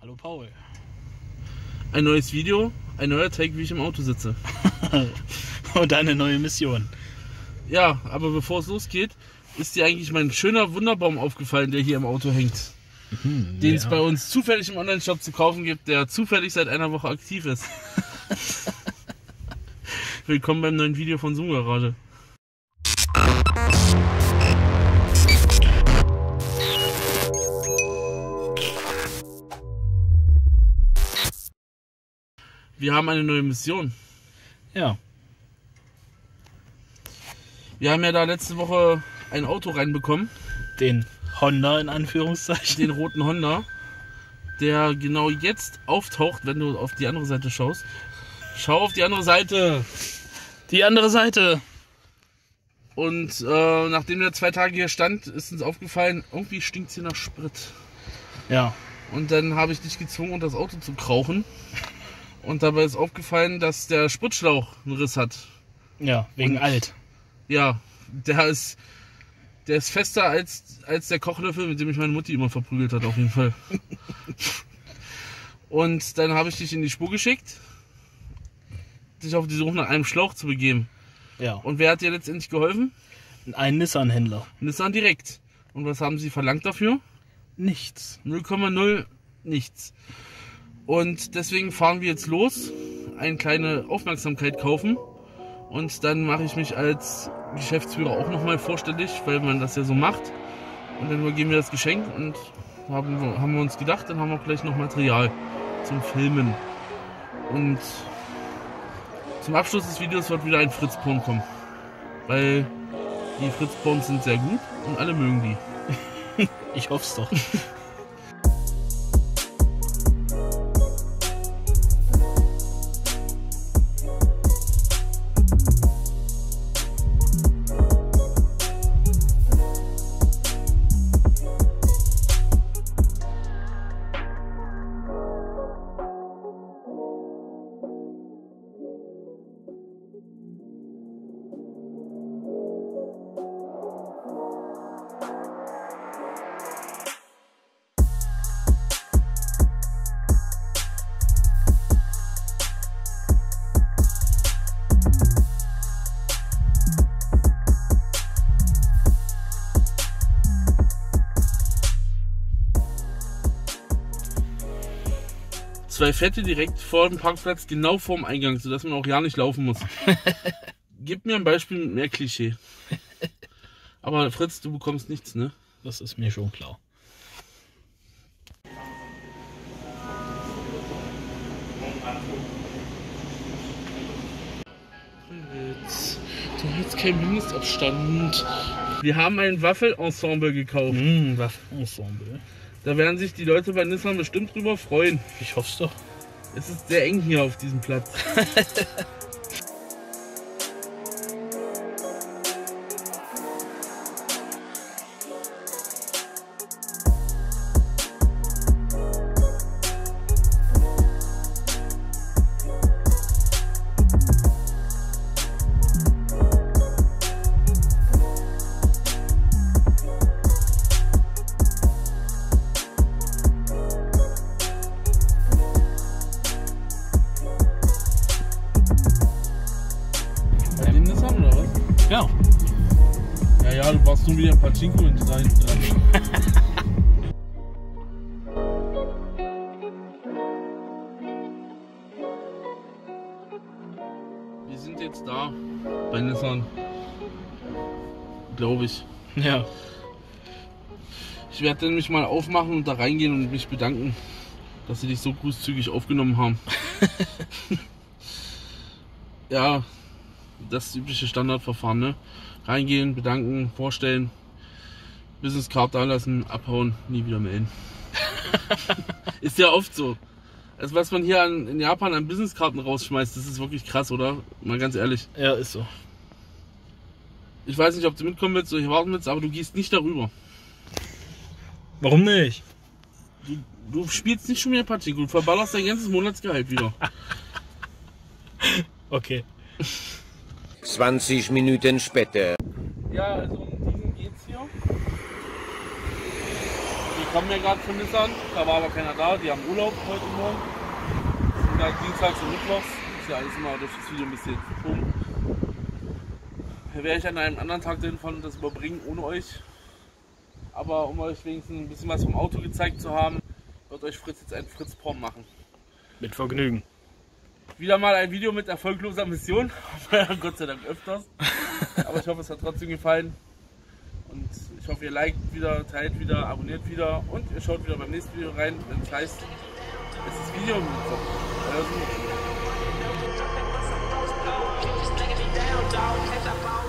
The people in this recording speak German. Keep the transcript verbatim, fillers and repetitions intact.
Hallo Paul. Ein neues Video, ein neuer Take, wie ich im Auto sitze. Und eine neue Mission. Ja, aber bevor es losgeht, ist dir eigentlich mein schöner Wunderbaum aufgefallen, der hier im Auto hängt. Mhm, den ja. es bei uns zufällig im Online-Shop zu kaufen gibt, der zufällig seit einer Woche aktiv ist. Willkommen beim neuen Video von Zoom Garage. Wir haben eine neue Mission. Ja. Wir haben ja da letzte Woche ein Auto reinbekommen. Den Honda in Anführungszeichen. Den roten Honda. Der genau jetzt auftaucht, wenn du auf die andere Seite schaust. Schau auf die andere Seite. Die andere Seite. Und äh, nachdem der zwei Tage hier stand, ist uns aufgefallen, irgendwie stinkt es hier nach Sprit. Ja. Und dann habe ich dich gezwungen, das Auto zu krauchen. Und dabei ist aufgefallen, dass der Spritschlauch einen Riss hat. Ja, wegen Und, alt. Ja, der ist, der ist fester als, als der Kochlöffel, mit dem mich meine Mutti immer verprügelt hat, auf jeden Fall. Und dann habe ich dich in die Spur geschickt, dich auf die Suche nach einem Schlauch zu begeben. Ja. Und wer hat dir letztendlich geholfen? Ein Nissan-Händler. Nissan direkt. Und was haben sie verlangt dafür? Nichts. null Komma null nichts. Und deswegen fahren wir jetzt los, eine kleine Aufmerksamkeit kaufen und dann mache ich mich als Geschäftsführer auch nochmal vorstellig, weil man das ja so macht. Und dann übergeben wir das Geschenk und haben, haben wir uns gedacht, dann haben wir gleich noch Material zum Filmen. Und zum Abschluss des Videos wird wieder ein Fritz-Porn kommen, weil die Fritz-Porns sind sehr gut und alle mögen die. Ich hoffe es doch. Zwei Fette direkt vor dem Parkplatz, genau vorm Eingang, sodass man auch ja nicht laufen muss. Gib mir ein Beispiel mit mehr Klischee. Aber Fritz, du bekommst nichts, ne? Das ist mir schon klar. Fritz, du hast keinen Mindestabstand. Wir haben ein Waffelensemble gekauft. Mmh, Waffelensemble. Da werden sich die Leute bei Nissan bestimmt drüber freuen. Ich hoffe es doch. Es ist sehr eng hier auf diesem Platz. Ja. Ja, ja, du brauchst nur wieder ein Pachinko und da hinten dran. Wir sind jetzt da bei Nissan. Glaube ich. Ja. Ich werde dann mich mal aufmachen und da reingehen und mich bedanken, dass sie dich so großzügig aufgenommen haben. Ja. Das übliche Standardverfahren, ne? Reingehen, bedanken, vorstellen, Business-Card da lassen, abhauen, nie wieder melden. Ist ja oft so. Also was man hier an, in Japan an Business-Karten rausschmeißt, das ist wirklich krass, oder? Mal ganz ehrlich. Ja, ist so. Ich weiß nicht, ob du mitkommen willst oder hier warten willst, aber du gehst nicht darüber. Warum nicht? Du, du spielst nicht schon wieder Pachinko, du verballerst dein ganzes Monatsgehalt wieder. Okay. zwanzig Minuten später. Ja, also um diesen geht's hier. kommen ja gerade von Nissan, da war aber keiner da, die haben Urlaub heute und morgen. Das sind gerade Dienstags und Mittwochs, ist ja alles immer durch das Video ein bisschen verschoben. Da werde ich an einem anderen Tag den von das überbringen ohne euch. Aber um euch wenigstens ein bisschen was vom Auto gezeigt zu haben, wird euch Fritz jetzt ein Fritz-Porn machen. Mit Vergnügen. Wieder mal ein Video mit erfolgloser Mission, Gott sei Dank öfters. Aber ich hoffe, es hat trotzdem gefallen. Und ich hoffe, ihr liked wieder, teilt wieder, abonniert wieder und ihr schaut wieder beim nächsten Video rein, wenn es heißt, es ist Video im Kopf. Euer Simon.